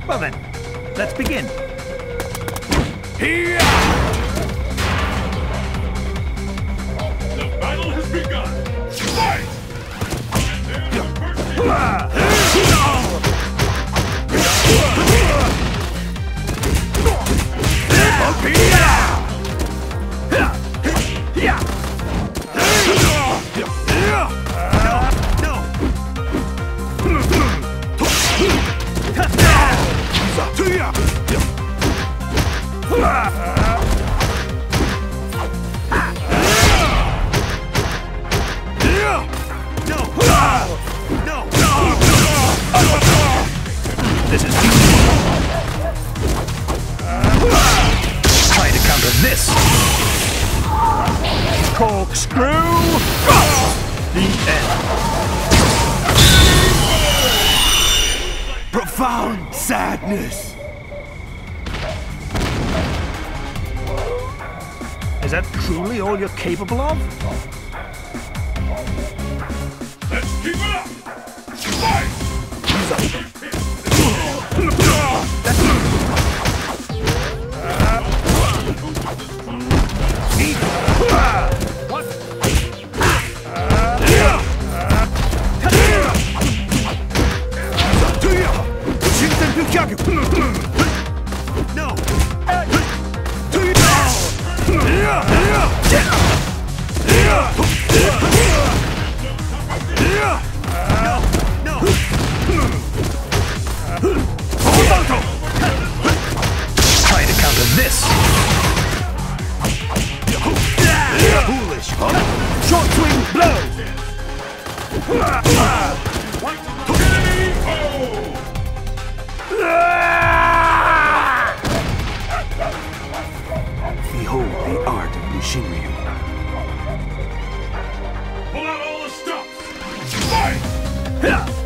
Well then, let's begin. Here! The battle has begun! Fight! And there's the first This is try to counter this. Corkscrew. The end. Profound sadness. Is that truly all you're capable of? Let's keep it up! Fight! What? No! Try to counter this. Foolish, huh? Short swing blow. Behold the art of Bushinryu. Pull out all the stops! Fight!